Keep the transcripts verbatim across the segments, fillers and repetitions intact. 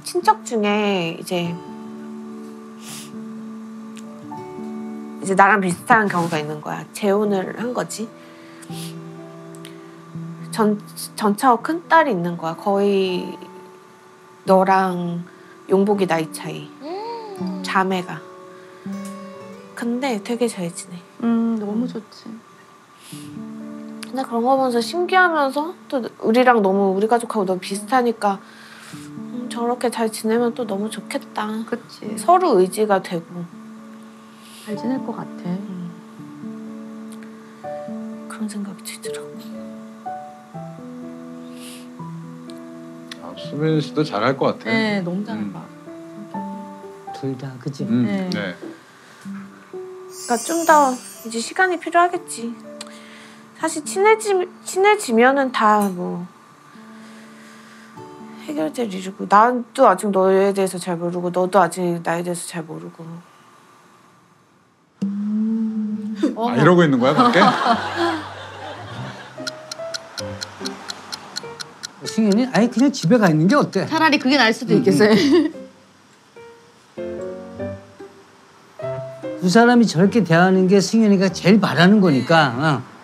친척 중에 이제 이제 나랑 비슷한 경우가 있는 거야. 재혼을 한 거지. 전 전차호 큰 딸이 있는 거야. 거의 너랑 용복이 나이 차이. 음. 자매가. 근데 되게 잘 지내. 음, 너무 좋지. 근데 그런 거 보면서 신기하면서 또 우리랑 너무 우리 가족하고 너무 비슷하니까 음, 저렇게 잘 지내면 또 너무 좋겠다. 그치. 서로 의지가 되고. 잘 지낼 것 같아. 음. 그런 생각이 들더라고. 아, 수빈 씨도 잘할 것 같아. 네, 너무 잘한다. 음. 둘 다, 그치? 음, 네. 네. 그러니까 좀 더 이제 시간이 필요하겠지. 사실 친해지, 친해지면은 다 뭐 해결될 일이고 나도 아직 너에 대해서 잘 모르고 너도 아직 나에 대해서 잘 모르고. 아, 이러고 있는 거야 밖에? 승현이 아예 그냥 집에 가 있는 게 어때? 차라리 그게 나을 수도 있겠어요. 두 사람이 저렇게 대하는 게 승현이가 제일 바라는 거니까. 어.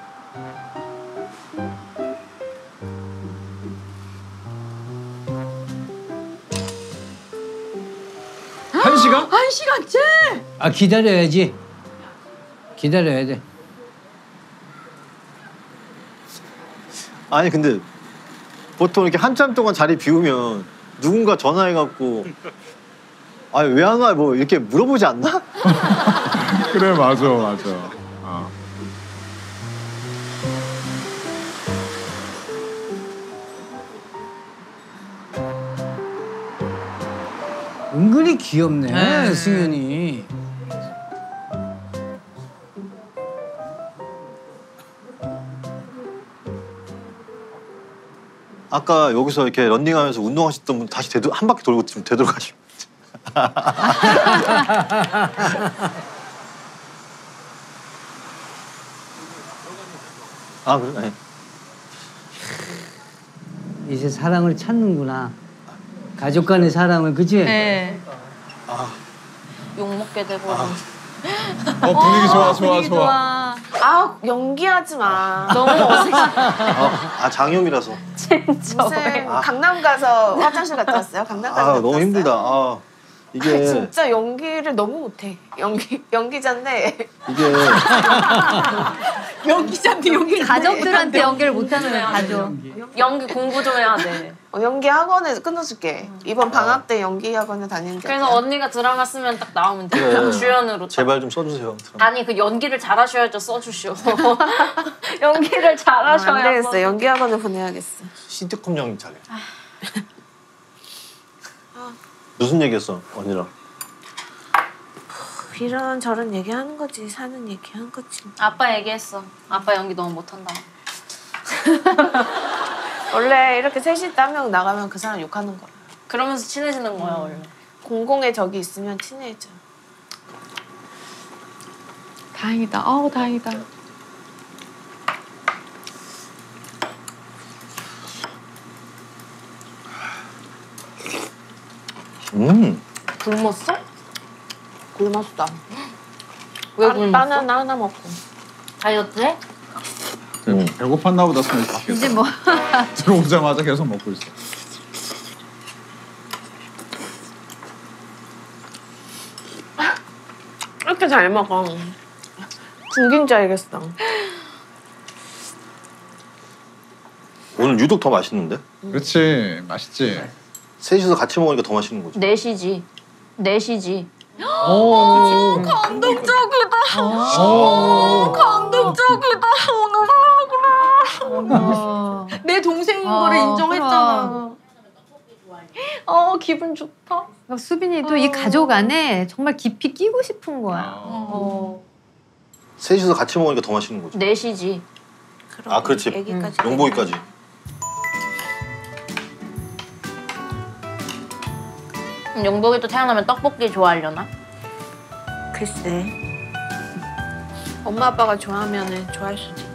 한 시간? 한 시간째? 아, 기다려야지. 기다려야 돼. 아니 근데 보통 이렇게 한참 동안 자리 비우면 누군가 전화해갖고 아니 왜 안 와? 뭐 이렇게 물어보지 않나? 그래 맞아 맞아. 어. 은근히 귀엽네, 네. 승현이. 아까 여기서 이렇게 런닝하면서 운동하셨던 분 다시 되돌 한 바퀴 돌고 지금 되돌아가시고. 아 그래? 네. 이제 사랑을 찾는구나. 가족 간의 사랑을, 그치? 네. 아, 욕 먹게 되고. 어 분위기 좋아 좋아 분위기 좋아. 아 연기하지 마. 너무 어색해. 아, 아 장염이라서. 진짜. 무슨 강남 가서 화장실 갔다 왔어요? 강남 가서 아 갔다 너무 왔어요? 힘들다. 아 이게 진짜 연기를 너무 못해. 연기 연기자인데 이게 연기자인데 연기 가족들한테 연기를 못하는 네, 가족. 연기 공부 좀 해야 돼. 어, 연기 학원에 끊어줄게. 이번 방학 때 연기 학원에 다니는 게 그래서 어때요? 언니가 드라마 쓰면 딱 나오면 돼. 그래. 주연으로. 딱. 제발 좀 써주세요. 아니 그 연기를 잘하셔야죠 써주시오. 연기를 아, 잘하셔야. 안 되겠어. 연기 학원에 보내야겠어. 시트콤 연기 잘해. 무슨 얘기했어 언니랑? 이런 저런 얘기하는 거지. 사는 얘기하는 거지. 아빠 얘기했어. 아빠 연기 너무 못한다. 원래 이렇게 셋이 한 명 나가면 그 사람 욕하는 거야. 그러면서 친해지는 거야 원래. 공공의 적이 있으면 친해져. 다행이다. 아우 다행이다. 음. 굶었어? 굶었어. 왜 아, 굶었어? 바나나 하나 먹고. 다이어트 해? 음. 배고팠나 보다 승현 씨. 이제 뭐 들어오자마자 계속 먹고 있어. 이렇게 잘 먹어. 굶긴 줄 알겠어. 오늘 유독 더 맛있는데? 그렇지 맛있지. 셋이서 같이 먹으니까 더 맛있는 거지. 넷이지. 넷이지. 오, 감동적이다. 오. 감동적이다. 어. 내 동생인 어, 거를 인정했잖아. 그럼. 어 기분 좋다. 그러니까 수빈이도 이 가족 안에 정말 깊이 끼고 싶은 거야. 어. 셋이서 같이 먹으니까 더 맛있는 거지. 넷이지. 그럼 아, 그렇지. 애기까지. 용복이까지. 용복이도 태어나면 떡볶이 좋아하려나? 글쎄. 엄마 아빠가 좋아하면은 좋아할 수도 있지.